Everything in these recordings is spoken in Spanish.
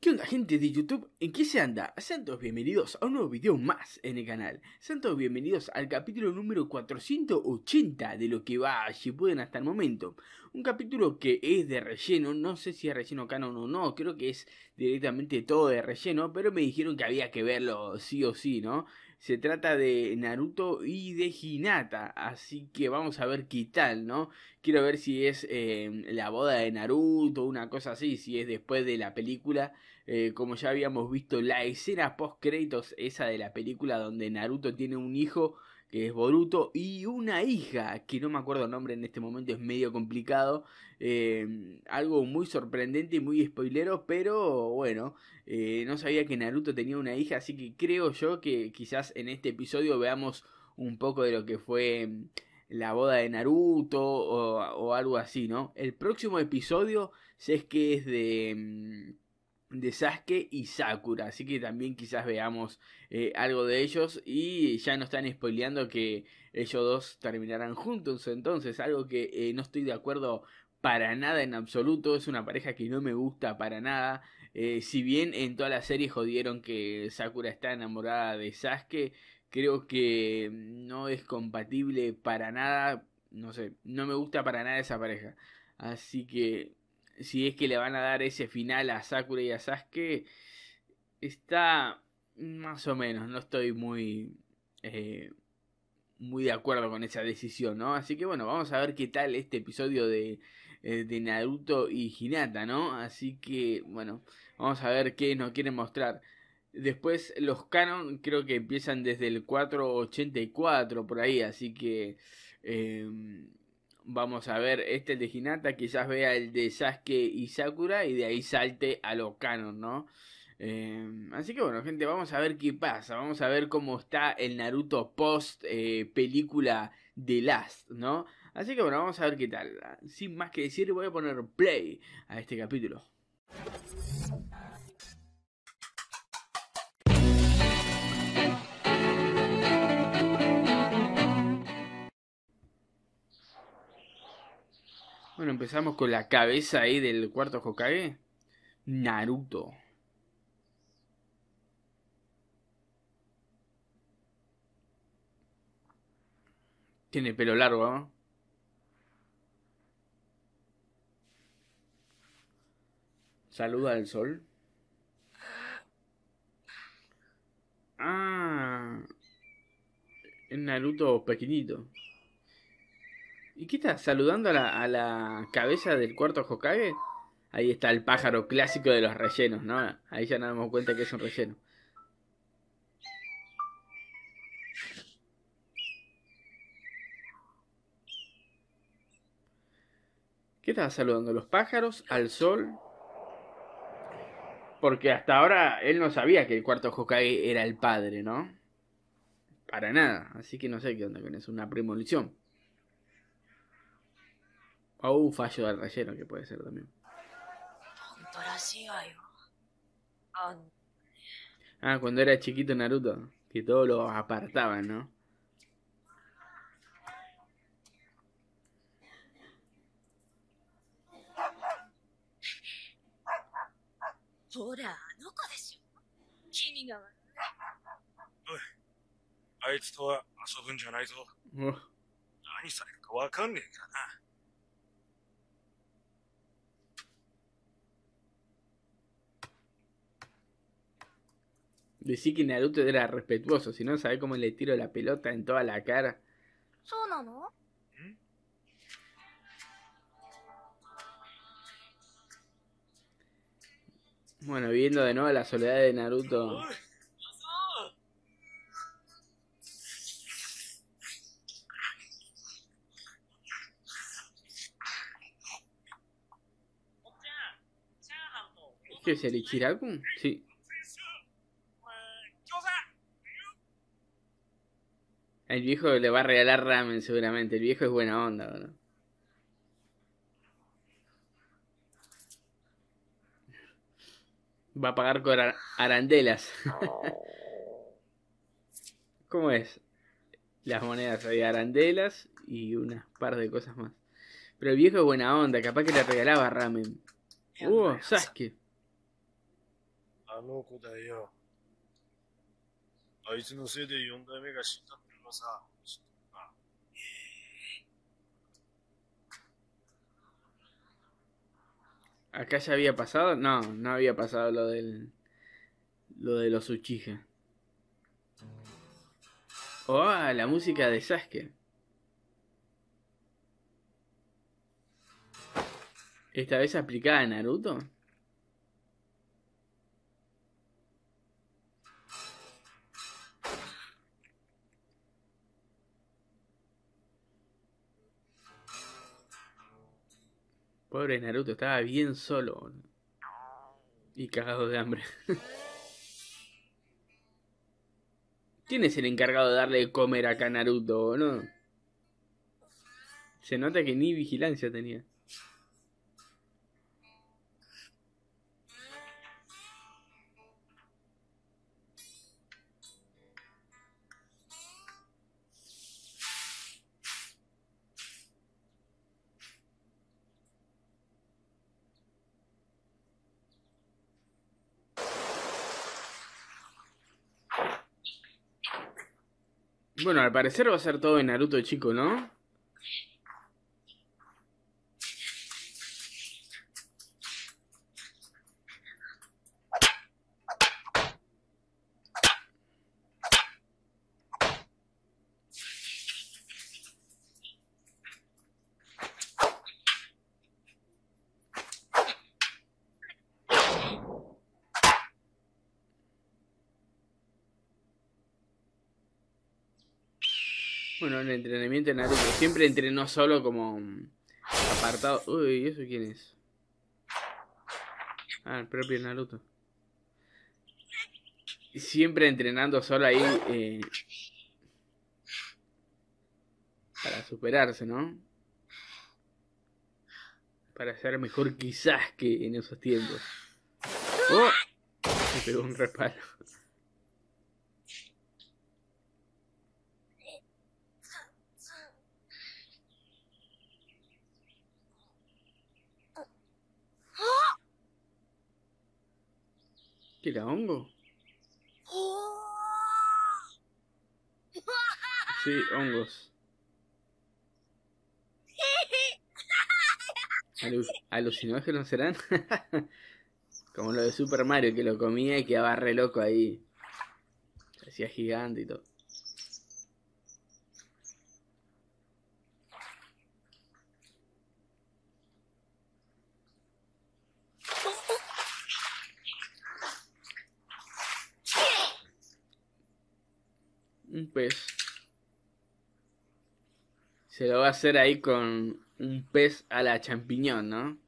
¿Qué onda, gente de YouTube? ¿En qué se anda? Sean todos bienvenidos a un nuevo video más en el canal. Sean todos bienvenidos al capítulo número 480 de lo que va Shippuden hasta el momento. Un capítulo que es de relleno, no sé si es relleno canon o no, creo que es directamente todo de relleno, pero me dijeron que había que verlo sí o sí, ¿no? Se trata de Naruto y de Hinata, así que vamos a ver qué tal, ¿no? Quiero ver si es la boda de Naruto, una cosa así, si es después de la película. Como ya habíamos visto la escena post créditos, esa de la película donde Naruto tiene un hijo que es Boruto y una hija que no me acuerdo el nombre en este momento, es medio complicado. Algo muy sorprendente y muy spoilero, pero bueno, no sabía que Naruto tenía una hija, así que creo yo que quizás en este episodio veamos un poco de lo que fue la boda de Naruto o algo así, ¿no? El próximo episodio sé es que es de Sasuke y Sakura, así que también quizás veamos algo de ellos y ya nos están spoileando que ellos dos terminarán juntos, entonces algo que no estoy de acuerdo para nada en absoluto, es una pareja que no me gusta para nada. Si bien en toda la serie jodieron que Sakura está enamorada de Sasuke, creo que no es compatible para nada, no sé, no me gusta para nada esa pareja, así que si es que le van a dar ese final a Sakura y a Sasuke, está más o menos, no estoy eh, muy de acuerdo con esa decisión, ¿no? Así que bueno, vamos a ver qué tal este episodio de Naruto y Hinata, ¿no? Así que bueno, vamos a ver qué nos quieren mostrar. Después los canon creo que empiezan desde el 484 por ahí, así que eh, vamos a ver este el de Hinata, quizás vea el de Sasuke y Sakura y de ahí salte a los canon, ¿no? Así que bueno, gente, vamos a ver qué pasa. Vamos a ver cómo está el Naruto post película de Last, ¿no? Así que bueno, vamos a ver qué tal. Sin más que decir, voy a poner play a este capítulo. Bueno, empezamos con la cabeza ahí del cuarto Hokage. Naruto. Tiene pelo largo, ¿no? Saluda al sol. Ah, es Naruto pequeñito. ¿Y qué está? ¿Saludando a la cabeza del cuarto Hokage? Ahí está el pájaro clásico de los rellenos, ¿no? Ahí ya nos damos cuenta que es un relleno. ¿Qué estaba saludando? ¿Los pájaros? ¿Al sol? Porque hasta ahora él no sabía que el cuarto Hokage era el padre, ¿no? Para nada. Así que no sé qué onda con eso. Una premonición. O un fallo del relleno que puede ser también. Ah, cuando era chiquito Naruto. Que todos lo apartaban, ¿no? Oh. Decí que Naruto era respetuoso, si no, ¿sabe cómo le tiro la pelota en toda la cara? Bueno, viendo de nuevo la soledad de Naruto. ¿Qué es el Ichiraku? Sí. El viejo le va a regalar ramen seguramente. El viejo es buena onda, ¿verdad? Va a pagar con arandelas. ¿Cómo es? Las monedas hay arandelas y unas par de cosas más. Pero el viejo es buena onda, capaz que le regalaba ramen. Sasuke. あの子だよ。あいつのせいで4代目が死んだってのさ、知ってるか？ ¿Acá ya había pasado? No, no había pasado lo de los Uchiha. Oh, la música de Sasuke. ¿Esta vez aplicada a Naruto? Pobre Naruto, estaba bien solo. Y cagado de hambre. ¿Quién es el encargado de darle de comer acá a Naruto, no? Se nota que ni vigilancia tenía. Bueno, al parecer va a ser todo de Naruto chico, ¿no? Bueno, el entrenamiento de Naruto. Siempre entrenó solo como apartado. Uy, ¿eso quién es? Ah, el propio Naruto. Siempre entrenando solo ahí para superarse, ¿no? Para ser mejor quizás que en esos tiempos. ¡Oh! Me pegó un reparo. ¿Qué era hongo? Sí, hongos. ¿Alucinógenos serán? Como lo de Super Mario, que lo comía y quedaba re loco ahí. Se hacía gigante y todo. Un pez. Se lo va a hacer ahí con un pez a la champiñón, ¿no?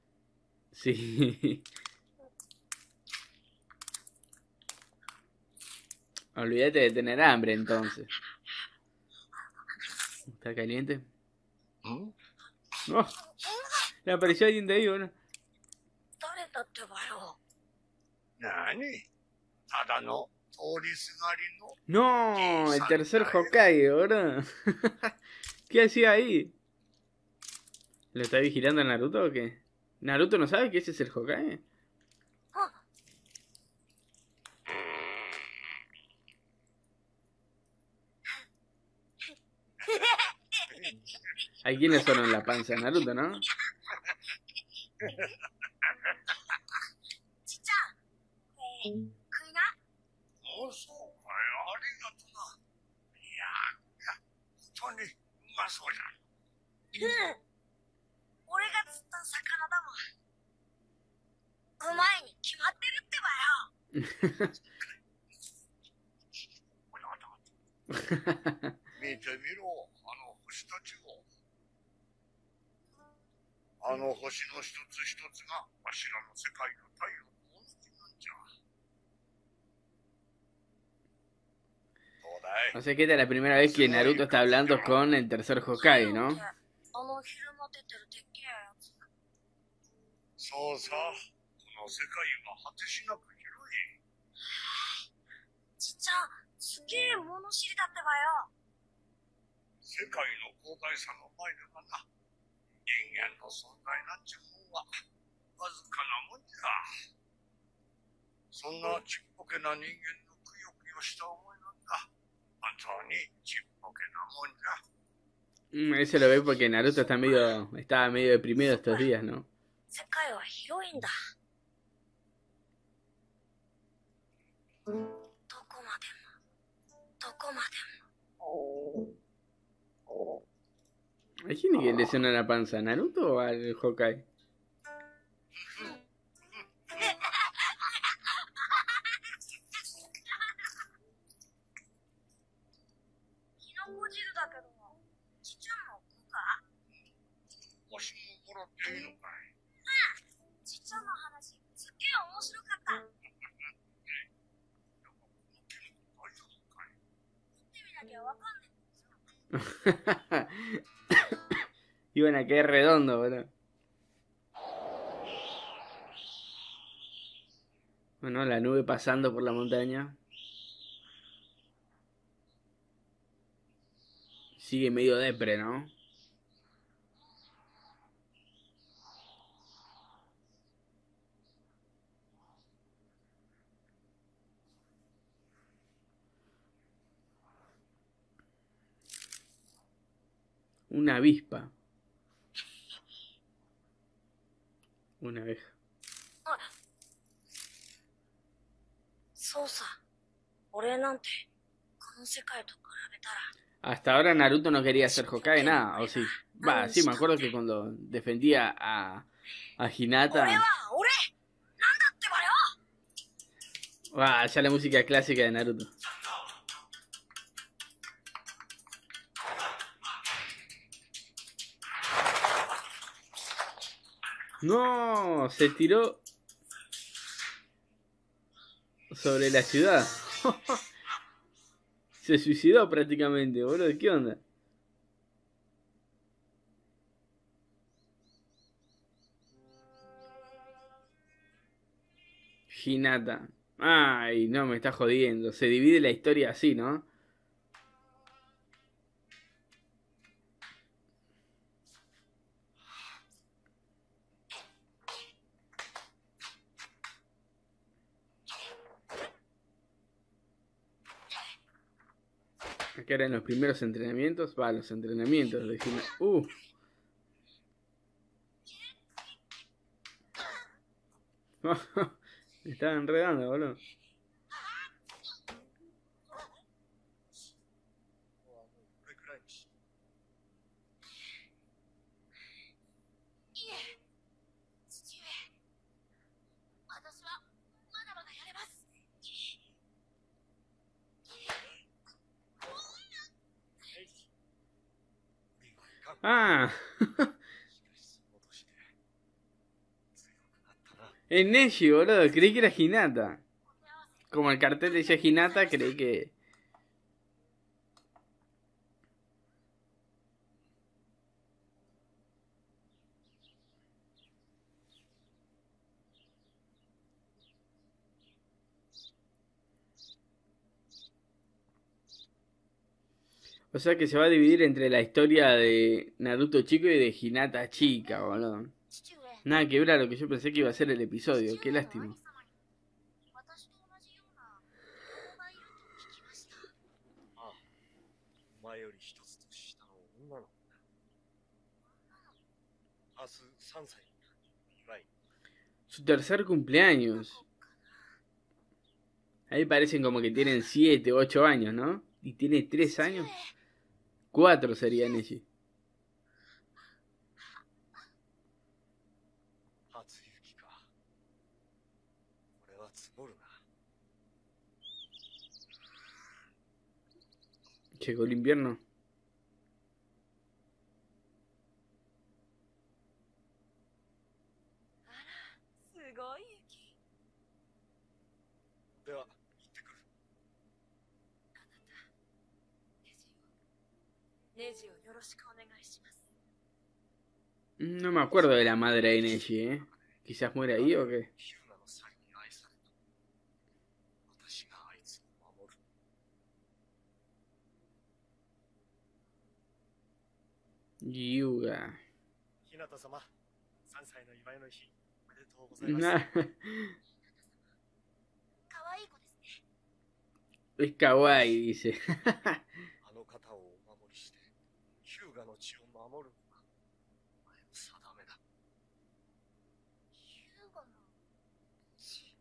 Sí. Olvídate de tener hambre entonces. ¿Está caliente? ¡Oh! Le apareció alguien de ahí, ¿no? No, el tercer Hokage, ¿verdad? ¿Qué hacía ahí? ¿Lo está vigilando Naruto o qué? ¿Naruto no sabe que ese es el Hokage? Hay quienes son en la panza de Naruto, ¿no? No sé qué esta es la primera vez que Naruto está hablando con el tercer Hokage, ¿no? そんなちっぽけな人間のくよくよした思いなんだ。本当にちっぽけなもんじゃ。 Eso lo ve porque Naruto estaba medio deprimido estos días, ¿no? 世界は広いんだ。どこまでも、どこまでも。 ¿A quién que le suena la panza? ¿Naruto o al Hokage? キノコ汁だけど、ちっちゃんも食うか？ わしももらっていいのかい？ ちっちゃんの話、すっげえ面白かった。 大丈夫かい？ 食ってみなきゃわかんない。 Iban a caer redondo, boludo. Bueno, la nube pasando por la montaña. Sigue medio depre, ¿no? Una avispa. Una abeja. そうさ。俺なんて、この世界と比べたら。 Hasta ahora Naruto no quería ser Hokage, nada, ¿o sí? Va, sí, me acuerdo que cuando defendía a Hinata... Va, ya la música clásica de Naruto. No, se tiró sobre la ciudad. Se suicidó prácticamente, boludo. ¿Qué onda? Hinata. Ay, no, me está jodiendo. Se divide la historia así, ¿no? Acá eran los primeros entrenamientos. Va, los entrenamientos de Hinata. Me estaba enredando, boludo. Ah, es Neji, boludo. Creí que era Hinata. Como el cartel decía Hinata, creí que... O sea que se va a dividir entre la historia de Naruto chico y de Hinata chica, boludo. Nada que ver a lo que yo pensé que iba a ser el episodio. Qué lástima. Su tercer cumpleaños. Ahí parecen como que tienen 7, 8 años, ¿no? Y tiene 3 años. 4 serían ellos. Llegó el invierno. No me acuerdo de la madre de Neji, ¿eh? Quizás muere ahí o qué. Yuga. Es kawaii, dice. あの方をお守りして、ヒューガの血を守るのが、お前の定めだ。 ヒューゴの血。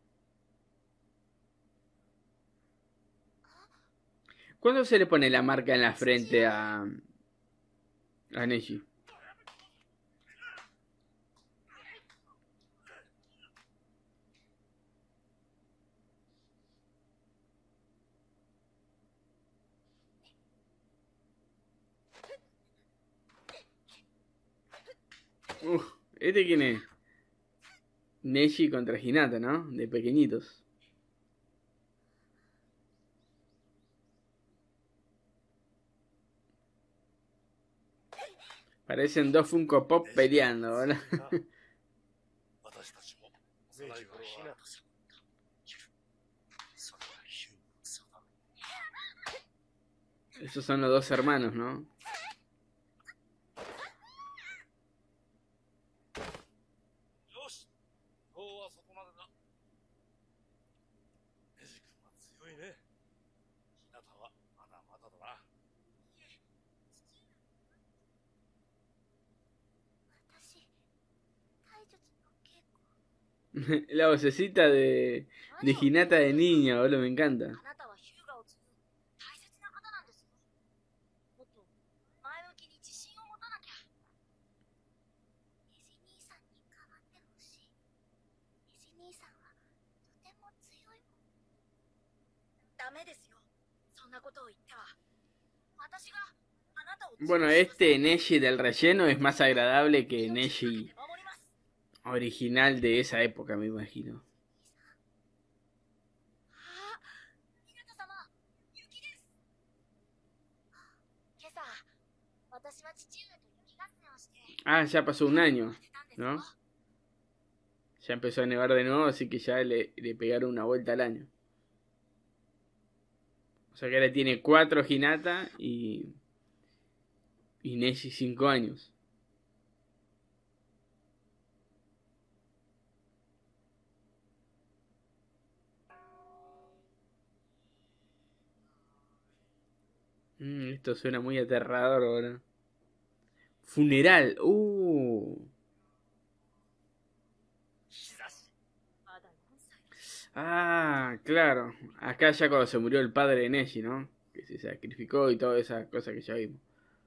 ¿Cuándo se le pone la marca en la frente a Neji? ¿Este quién es? Neji contra Hinata, ¿no? De pequeñitos. Parecen dos Funko Pop peleando, ¿verdad? 私たちも幼い頃はひなたさんだ。それがヒューガの定め。 Esos son los dos hermanos, ¿no? よし、今日はそこまでだ。ネジ君は強いね。ひなたはまだまだだな。 私、体術の稽古。 La vocecita de Hinata de niña, boludo, me encanta. あなたはヒューガを継ぐ大切な方なんですよ。もっと前向きに自信を持たなきゃ。ネジ兄さんに代わってほしい。ネジ兄さんはとても強いもん。ダメですよ。そんなことを言っては。私があなたを。 Bueno, este Neji del relleno es más agradable que Neji original de esa época, me imagino. ひなた様、雪です。今朝、私は父上と雪合戦をして。 Ah, ya pasó un año, ¿no? Ya empezó a nevar de nuevo, así que ya le pegaron una vuelta al año. O sea que ahora tiene 4 Hinata y Neji 5 años. Esto suena muy aterrador ahora. Funeral. Ah, claro. Acá ya cuando se murió el padre de Neji, ¿no? Que se sacrificó y todas esas cosas que ya vimos.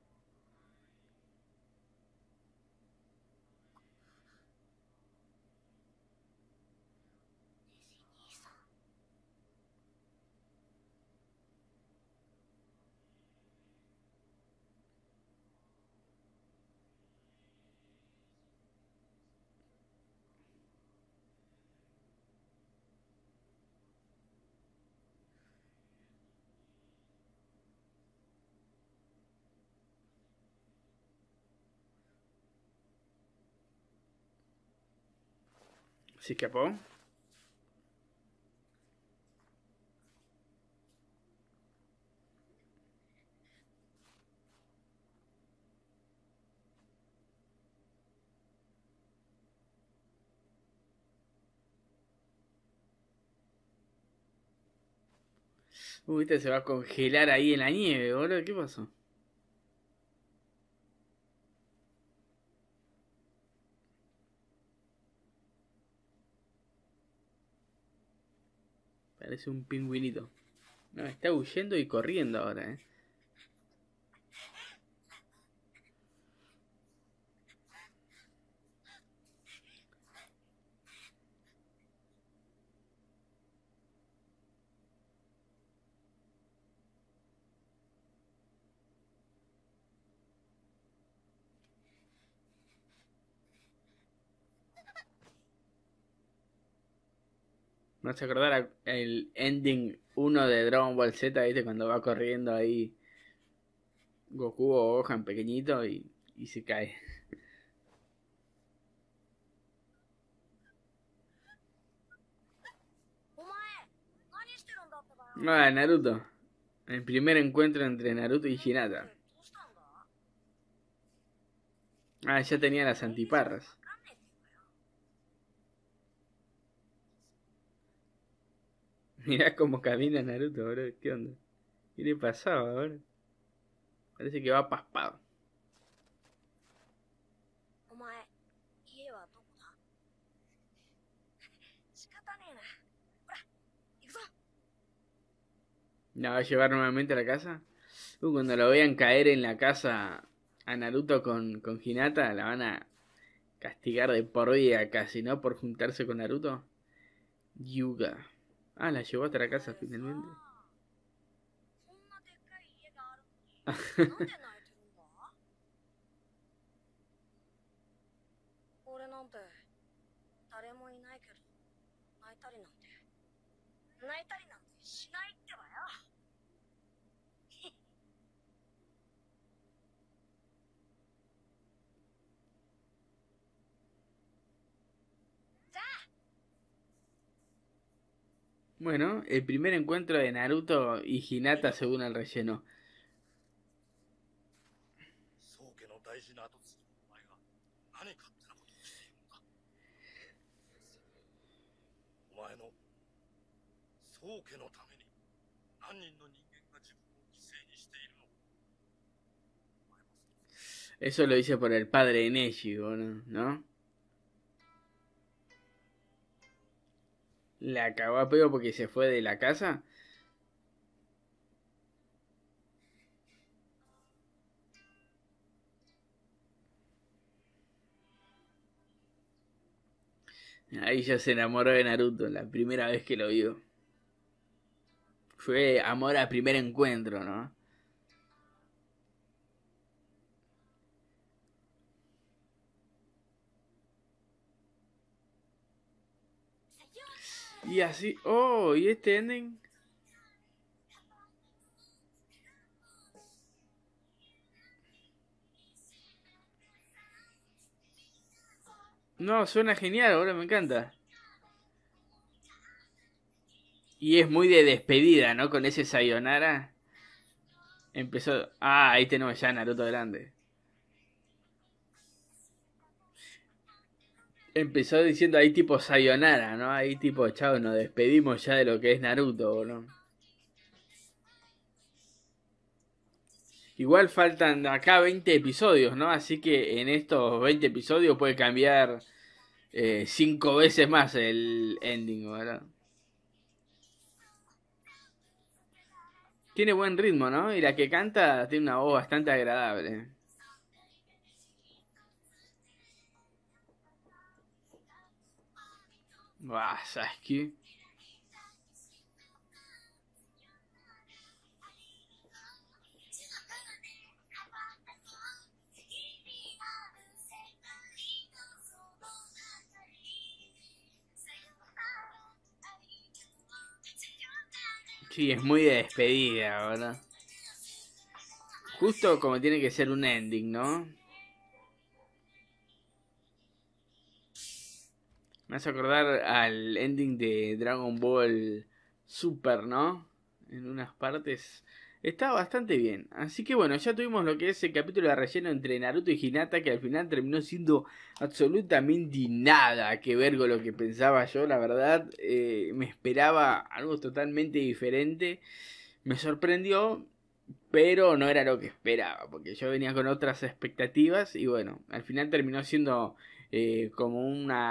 ¿Se escapó? Este se va a congelar ahí en la nieve, boludo. ¿Qué pasó? Parece un pingüinito. No, está huyendo y corriendo ahora, ¿eh? Me hace acordar el ending 1 de Dragon Ball Z, ¿viste? Cuando va corriendo ahí Goku o Gohan pequeñito y se cae. Ah, Naruto. El primer encuentro entre Naruto y Hinata. Ah, ya tenía las antiparras. Mirá cómo camina Naruto, bro. ¿Qué onda? ¿Qué le pasaba ahora? Parece que va paspado. お前、家はどこだ？仕方ねえな。ほら、行くぞ。 ¿La va a llevar nuevamente a la casa? Cuando lo vean caer en la casa a Naruto con Hinata, la van a castigar de por vida casi, ¿no? Por juntarse con Naruto. Yuga. Ah, la llevó hasta la casa finalmente. こんなでっかい家があるのに、なんで泣いてるんだ？俺なんて誰もいないけど、泣いたりなんてしないってばよ。じゃあ、 Bueno, el primer encuentro de Naruto y Hinata según el relleno. 宗家の大事な跡継ぎのお前が何勝手なことをしているのだ。お前の宗家のために何人の人間が自分を犠牲にしているのか。お前もそう。 Eso lo dice por el padre de Neji, ¿no? La cagó a pego porque se fue de la casa. Ahí ya se enamoró de Naruto, la primera vez que lo vio. Fue amor a primer encuentro, ¿no? Y así... Oh, ¿y este ending? No, suena genial, ahora me encanta. Y es muy de despedida, ¿no? Con ese sayonara. Empezó... Ah, ahí tenemos ya a Naruto grande. Empezó diciendo ahí tipo sayonara, ¿no? Ahí tipo, chao, nos despedimos ya de lo que es Naruto, ¿no? Igual faltan acá 20 episodios, ¿no? Así que en estos 20 episodios puede cambiar 5 veces más el ending, ¿verdad? Tiene buen ritmo, ¿no? Y la que canta tiene una voz bastante agradable. Buah, Sasuke. Sí, es muy de despedida, ¿verdad? Justo como tiene que ser un ending, ¿no? Me hace acordar al ending de Dragon Ball Super, ¿no? En unas partes. Está bastante bien. Así que bueno, ya tuvimos lo que es el capítulo de relleno entre Naruto y Hinata, que al final terminó siendo absolutamente nada que ver con lo que pensaba yo, la verdad. Me esperaba algo totalmente diferente. Me sorprendió, pero no era lo que esperaba, porque yo venía con otras expectativas y bueno, al final terminó siendo como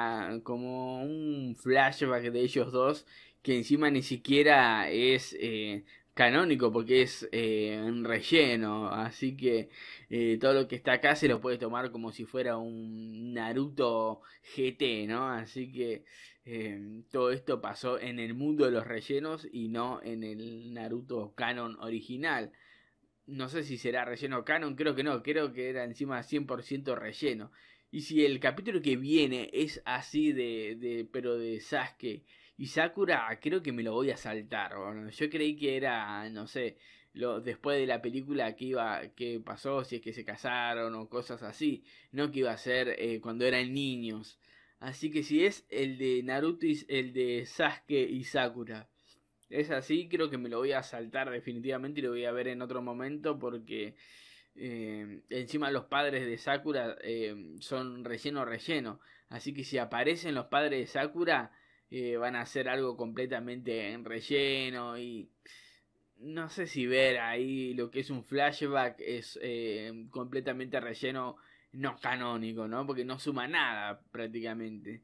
un flashback de ellos dos, que encima ni siquiera es canónico, porque es en relleno, así que todo lo que está acá se lo puede tomar como si fuera un Naruto GT, ¿no? Así que todo esto pasó en el mundo de los rellenos y no en el Naruto canon original. No sé si será relleno canon, creo que no, creo que era encima 100% relleno. Y si el capítulo que viene es así pero de Sasuke y Sakura, creo que me lo voy a saltar. Bueno, yo creí que era, no sé, después de la película que pasó, si es que se casaron o cosas así, no que iba a ser cuando eran niños. Así que si es el de Naruto y el de Sasuke y Sakura es así, creo que me lo voy a saltar definitivamente y lo voy a ver en otro momento porque encima los padres de Sakura son relleno. Así que si aparecen los padres de Sakura, van a hacer algo completamente en relleno y no sé si ver ahí lo que es un flashback es completamente relleno, no canónico, ¿no? Porque no suma nada prácticamente.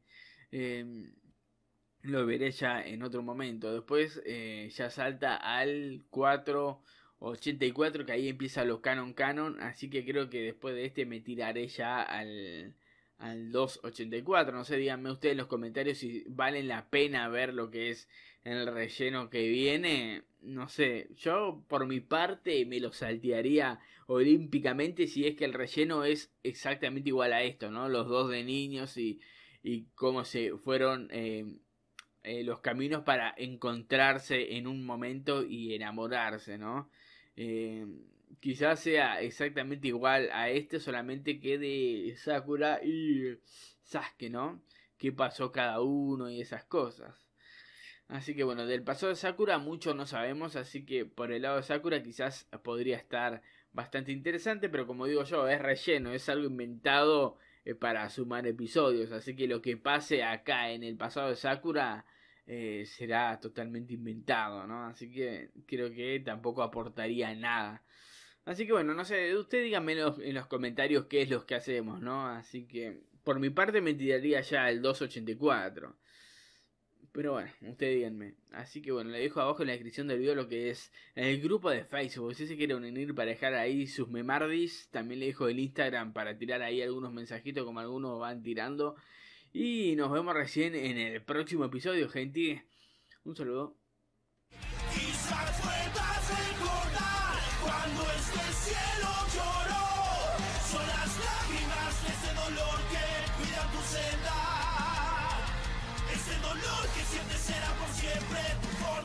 Lo veré ya en otro momento. Después ya salta al 484, que ahí empieza lo canon. Así que creo que después de este me tiraré ya al 284. No sé, díganme ustedes en los comentarios si valen la pena ver lo que es el relleno que viene. No sé, yo por mi parte me lo saltearía olímpicamente si es que el relleno es exactamente igual a esto, ¿no? Los dos de niños y cómo se fueron los caminos para encontrarse en un momento y enamorarse, ¿no? Quizás sea exactamente igual a este, solamente que de Sakura y Sasuke, ¿no? Qué pasó cada uno y esas cosas. Así que bueno, del pasado de Sakura mucho no sabemos, así que por el lado de Sakura quizás podría estar bastante interesante, pero como digo yo, es relleno, es algo inventado para sumar episodios, así que lo que pase acá en el pasado de Sakura será totalmente inventado, ¿no? Así que creo que tampoco aportaría nada. Así que bueno, no sé, usted díganme en los comentarios qué es lo que hacemos, ¿no? Así que por mi parte me tiraría ya el 284. Pero bueno, ustedes díganme. Así que bueno, le dejo abajo en la descripción del video lo que es el grupo de Facebook. Si se quieren unir para dejar ahí sus memardis, también le dejo el Instagram para tirar ahí algunos mensajitos como algunos van tirando. Y nos vemos recién en el próximo episodio, gente. Un saludo. Quizás puedas recordar cuando este cielo lloró. Son las lágrimas de ese dolor que cuida tu senda. Ese dolor que siempre será por siempre tu